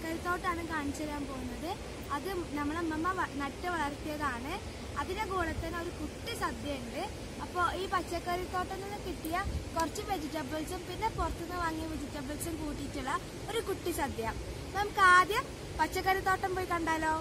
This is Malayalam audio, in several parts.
പച്ചക്കറിത്തോട്ടാണ് കാണിച്ചു തരാൻ പോകുന്നത്. അത് നമ്മളെ അമ്മമ്മ നട്ട് വളർത്തിയതാണ്. അതിന്റെ കൂടെ തന്നെ ഒരു കുട്ടി സദ്യ ഉണ്ട്. അപ്പോൾ ഈ പച്ചക്കറിത്തോട്ടത്തിൽ നിന്ന് കിട്ടിയ കുറച്ച് വെജിറ്റബിൾസും പിന്നെ പുറത്തുനിന്ന് വാങ്ങിയ വെജിറ്റബിൾസും കൂട്ടിയിട്ടുള്ള ഒരു കുട്ടി സദ്യ. നമുക്ക് ആദ്യം പച്ചക്കറിത്തോട്ടം പോയി കണ്ടാലോ?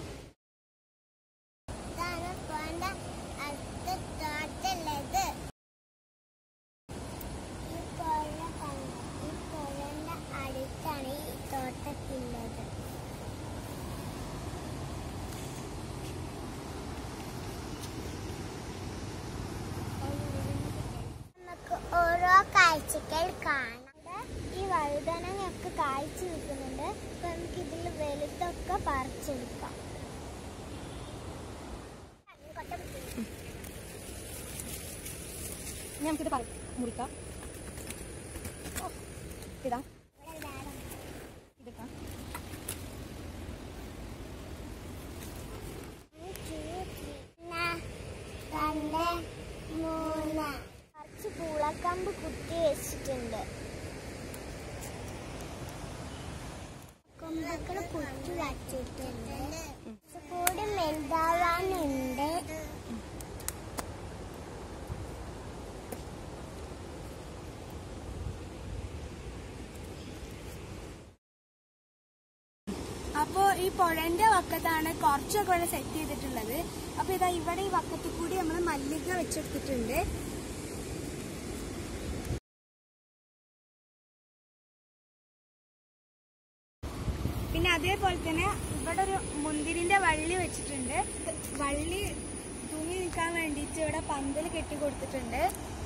ഓരോ കാഴ്ചകൾ കാണാം. ഈ വഴുതനങ്ങയൊക്കെ കാഴ്ച നിൽക്കുന്നുണ്ട്. അപ്പൊ നമുക്ക് ഇതിൽ വലുതൊക്കെ പറിച്ചെടുക്കാം. നമുക്കിത് മുറിക്കാം. ഇതാ ഇതെടുക്കാം. കുറച്ച് പൂളക്കമ്പ് കുത്തി വെച്ചിട്ടുണ്ട്. കൊമ്പക്കൾ കുത്തി വച്ചിട്ടുണ്ട്. കൂടി മെൽതാവാനുണ്ട്. അപ്പോൾ ഈ പുഴന്റെ വക്കത്താണ് കുറച്ചൊക്കെ ഇവിടെ സെറ്റ് ചെയ്തിട്ടുള്ളത്. അപ്പൊ ഇതാ ഇവിടെ ഈ വക്കത്തിൽ കൂടി നമ്മൾ മല്ലിക വെച്ചെടുത്തിട്ടുണ്ട്. പിന്നെ അതേപോലെ തന്നെ ഇവിടെ ഒരു മുന്തിരിന്റെ വള്ളി വെച്ചിട്ടുണ്ട്. വള്ളി തൂങ്ങി നിൽക്കാൻ വേണ്ടിയിട്ട് ഇവിടെ പന്തൽ കെട്ടി കൊടുത്തിട്ടുണ്ട്.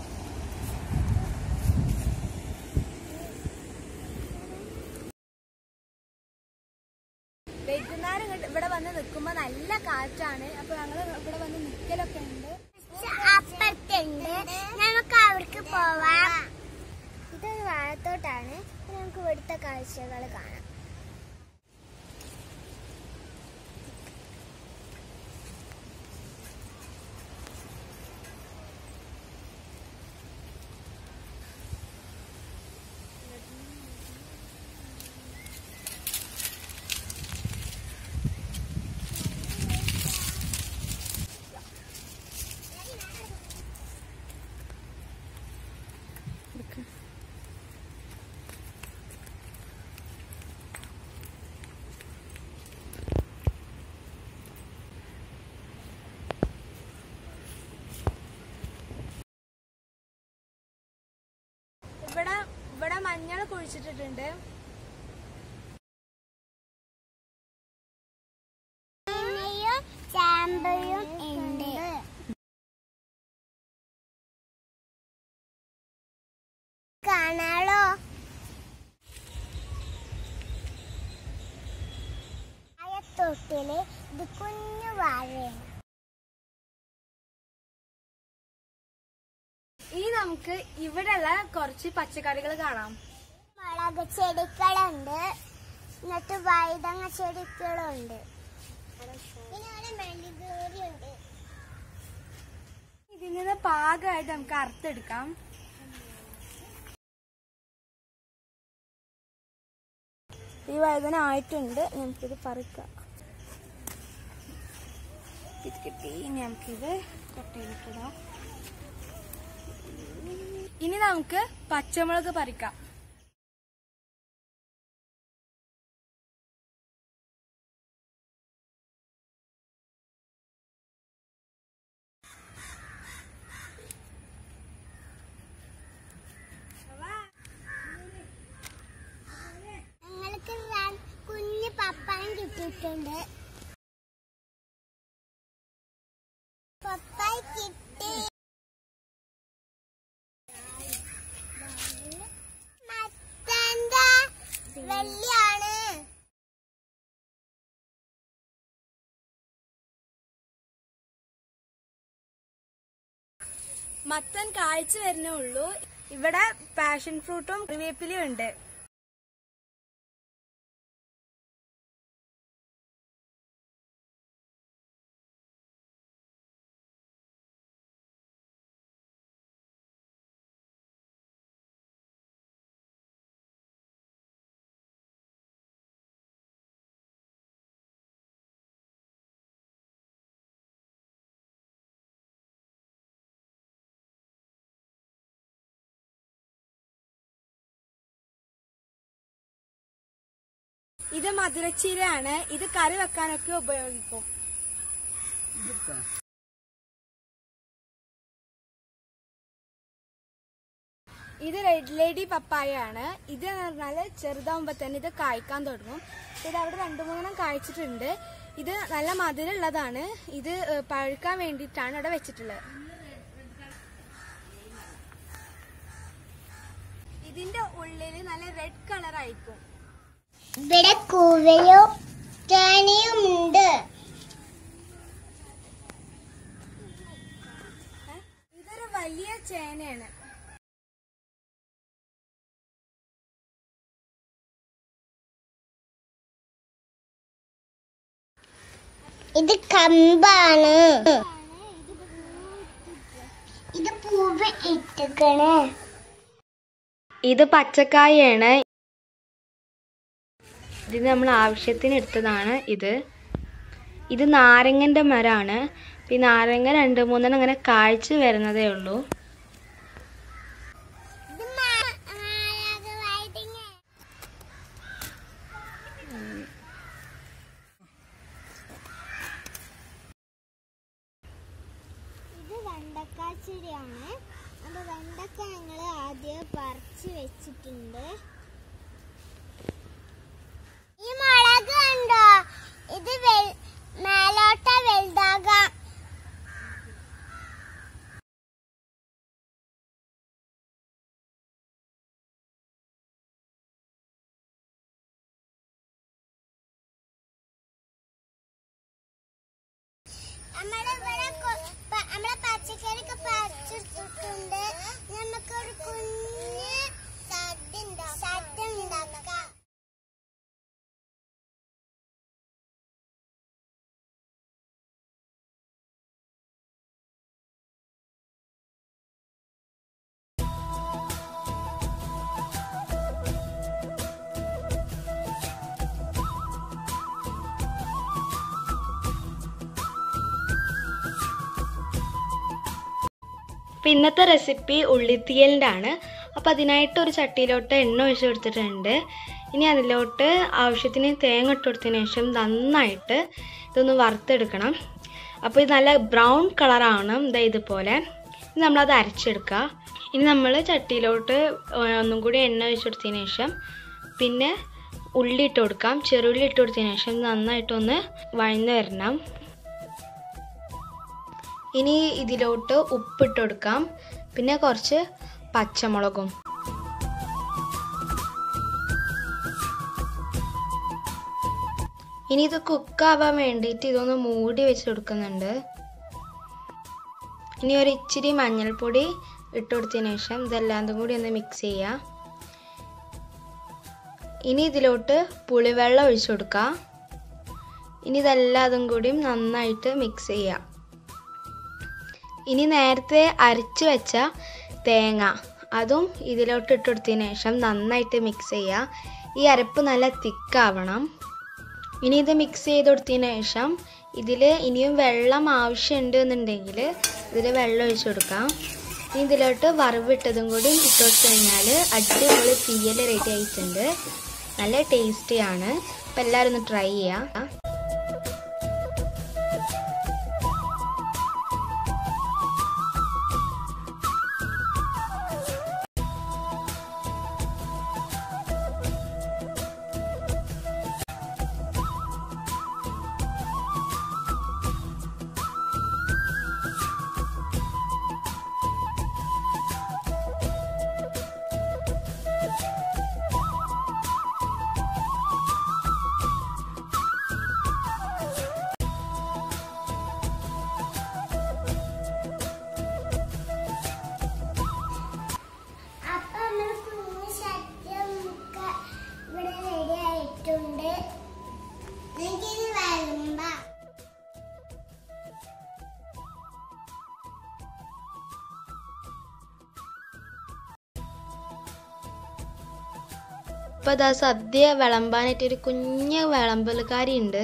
വൈകുന്നേരം ഇവിടെ വന്ന് നിൽക്കുമ്പോ നല്ല കാറ്റാണ്. അപ്പൊ ഞങ്ങള് ഇവിടെ വന്ന് നിൽക്കലൊക്കെ ഉണ്ട്. അപ്പുറത്തുണ്ട്, നമുക്ക് അവർക്ക് പോവാം. ഇതൊരു വാഴത്തോട്ടാണ്. നമുക്ക് ഇവിടുത്തെ കാഴ്ചകൾ കാണാം. ഇവിടെ മഞ്ഞൾ കുഴിച്ചിട്ടിട്ടുണ്ട്. ചാമ്പയും ഉണ്ട്. കാണാലോ? വാഴത്തോട്ടില് ഇത് കുഞ്ഞു വാഴയാണ്. ഇനി നമുക്ക് ഇവിടെയുള്ള കുറച്ച് പച്ചക്കറികൾ കാണാം. മുളക് ചെടികളുണ്ട്, എന്നിട്ട് വഴുതങ്ങ ചെടികളുണ്ട്. ഇതിൽ നിന്ന് പാകമായിട്ട് നമുക്ക് അറുത്തെടുക്കാം. ഈ വഴുതന ആയിട്ടുണ്ട്. നമുക്കിത് പറിക്കാം. ഇത് കിട്ടി. നമുക്കിത് കൊട്ടയിലിട്ടിടാം. ഇനി നമുക്ക് പച്ചമുളക് പറിക്കാം. ഞങ്ങൾക്ക് കുഞ്ഞ് പപ്പായം കിട്ടിയിട്ടുണ്ട്. പപ്പായ കിട്ടി. വെള്ളിയാണ്. മത്തൻ കായ്ച്ചു വരുന്നേ ഉള്ളൂ. ഇവിടെ പാഷൻ ഫ്രൂട്ടും കറിവേപ്പിലയും ഉണ്ട്. ഇത് മധുരച്ചീരയാണ്. ഇത് കറി വെക്കാനൊക്കെ ഉപയോഗിക്കും. ഇത് റെഡ് ലേഡി പപ്പായ ആണ്. ഇത് എന്ന് പറഞ്ഞാല് ചെറുതാവുമ്പോ തന്നെ ഇത് കായ്ക്കാൻ തുടങ്ങും. ഇത് അവിടെ 2-3 കായ്ച്ചിട്ടുണ്ട്. ഇത് നല്ല മധുരം ഉള്ളതാണ്. ഇത് പഴുക്കാൻ വേണ്ടിയിട്ടാണ് അവിടെ വെച്ചിട്ടുള്ളത്. ഇതിന്റെ ഉള്ളില് നല്ല റെഡ് കളർ ആയിരിക്കും. ഇവിടെ കൂവയോ ചേനയും ഉണ്ട്. ഇതൊരു വലിയ ചേനയാണ്. ഇത് കമ്പാണ്. ഇത് പൂവ് ഇട്ടേക്കണേ. ഇത് പച്ചക്കായാണ്. ഇത് നമ്മൾ ആവശ്യത്തിന് എടുത്തതാണ്. ഇത് നാരങ്ങന്റെ മരമാണ്. ഈ നാരങ്ങ 2-3 അങ്ങനെ കായ്ച്ചു വരുന്നതേ ഉള്ളൂ. ഇത് വെണ്ടക്കാച്ചെടിയാണ്. അപ്പൊ വെണ്ടക്ക ഞങ്ങള് ആദ്യം പറിച്ച് വെച്ചിട്ടുണ്ട്. ഈ മുളക് കണ്ടോ? ഇത് മേലോട്ട വലുതാകാം. നമ്മളെ പച്ചക്കറിയൊക്കെ പറിച്ചിട്ടുണ്ട്. നമുക്കൊരു കുഞ്ഞ് സദ്യ ഉണ്ടാക്കാം. അപ്പം ഇന്നത്തെ റെസിപ്പി ഉള്ളിത്തീയലിൻ്റെ ആണ്. അപ്പോൾ അതിനായിട്ട് ഒരു ചട്ടിയിലോട്ട് എണ്ണ ഒഴിച്ച് കൊടുത്തിട്ടുണ്ട്. ഇനി അതിലോട്ട് ആവശ്യത്തിന് തേങ്ങ ഇട്ട് കൊടുത്തതിന് ശേഷം നന്നായിട്ട് ഇതൊന്ന് വറുത്തെടുക്കണം. അപ്പോൾ ഇത് നല്ല ബ്രൗൺ കളറാവണം. ഇതുപോലെ നമ്മളത് അരച്ചെടുക്കുക. ഇനി നമ്മൾ ചട്ടിയിലോട്ട് ഒന്നും കൂടി എണ്ണ ഒഴിച്ച് കൊടുത്തതിന് ശേഷം പിന്നെ ഉള്ളി ഇട്ട് കൊടുക്കാം. ചെറുള്ളി ഇട്ട് കൊടുത്തതിന് ശേഷം നന്നായിട്ടൊന്ന് വഴന്ന് വരണം. ഇനി ഇതിലോട്ട് ഉപ്പിട്ട് കൊടുക്കാം. പിന്നെ കുറച്ച് പച്ചമുളകും. ഇനി ഇത് കുക്കാവാൻ വേണ്ടിയിട്ട് ഇതൊന്ന് മൂടി വെച്ച് കൊടുക്കുന്നുണ്ട്. ഇനി ഒരു ഇച്ചിരി മഞ്ഞൾപ്പൊടി ഇട്ട് കൊടുത്തതിന് ശേഷം ഇതെല്ലാം കൂടി ഒന്ന് മിക്സ് ചെയ്യുക. ഇനി ഇതിലോട്ട് പുളിവെള്ളം ഒഴിച്ചു കൊടുക്കുക. ഇനി ഇതെല്ലാതും കൂടിയും നന്നായിട്ട് മിക്സ് ചെയ്യുക. ഇനി നേരത്തെ അരച്ച് വെച്ച തേങ്ങ അതും ഇതിലോട്ട് ഇട്ട് കൊടുത്തതിന് ശേഷം നന്നായിട്ട് മിക്സ് ചെയ്യുക. ഈ അരപ്പ് നല്ല തിക്കാവണം. ഇനി ഇത് മിക്സ് ചെയ്ത് കൊടുത്തതിന് ശേഷം ഇതിൽ ഇനിയും വെള്ളം ആവശ്യമുണ്ട് എന്നുണ്ടെങ്കിൽ ഇതിൽ വെള്ളം ഒഴിച്ചു കൊടുക്കാം. ഇനി ഇതിലോട്ട് വറവിട്ടതും കൂടി ഇട്ട് കൊടുത്തു കഴിഞ്ഞാൽ അടിപൊളി തീയൽ റെഡി ആയിട്ടുണ്ട്. നല്ല ടേസ്റ്റിയാണ്. അപ്പോൾ എല്ലാവരും ഒന്ന് ട്രൈ ചെയ്യുക. അപ്പോൾ അതാ സദ്യ വിളമ്പാനായിട്ടൊരു കുഞ്ഞ് വിളമ്പലുകാരി ഉണ്ട്.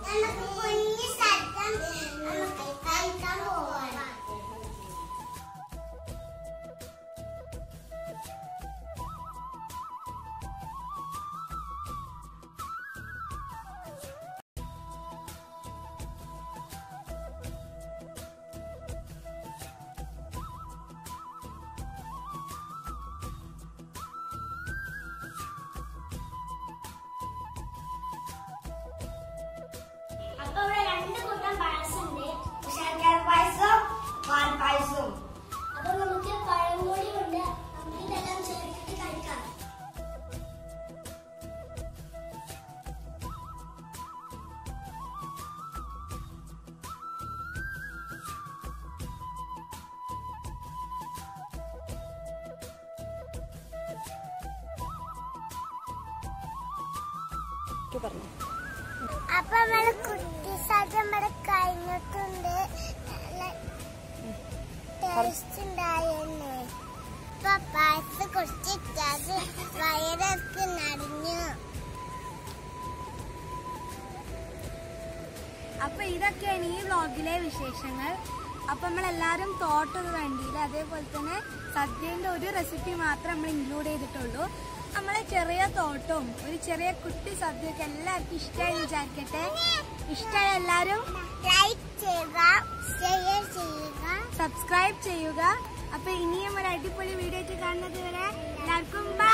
അപ്പൊ ഇവിടെ 2 കൂട്ടം പായസമുണ്ട്. ശർക്കര പായസം, പാൽ പായസം. അപ്പൊ നമുക്ക് പഴംപൊടി കൊണ്ട് നമുക്ക് ഇതെല്ലാം ചേർത്തിട്ട് കഴിക്കാം. അപ്പൊ നമ്മള് കുട്ടി സദ്യ ഇവിടെ കഴിഞ്ഞിട്ടുണ്ട്. ടേസ്റ്റ് ഉണ്ടായെന്നെ. ഇപ്പൊ പായസം കുടിച്ചിട്ടത് വയറൊക്കെ നിറഞ്ഞു. അപ്പൊ ഇതൊക്കെയാണ് ഈ വ്ളോഗിലെ വിശേഷങ്ങൾ. അപ്പൊ നമ്മളെല്ലാരും തോട്ടൊക്കെ കണ്ടില്ല. അതേപോലെ തന്നെ സദ്യന്റെ ഒരു റെസിപ്പി മാത്രം നമ്മൾ ഇൻക്ലൂഡ് ചെയ്തിട്ടുള്ളൂ. നമ്മളെ ചെറിയ തോട്ടവും ഒരു ചെറിയ കുട്ടി സദ്യയൊക്കെ എല്ലാവർക്കും ഇഷ്ടമായി വിചാരിക്കട്ടെ. ഇഷ്ടമായ എല്ലാരും ലൈക്ക് ചെയ്യുക, ഷെയർ ചെയ്യുക, സബ്സ്ക്രൈബ് ചെയ്യുക. അപ്പൊ ഇനിയും ഒരു അടിപൊളി വീഡിയോ ആയിട്ട് കാണുന്നത് വരെ എല്ലാവർക്കും ബൈ.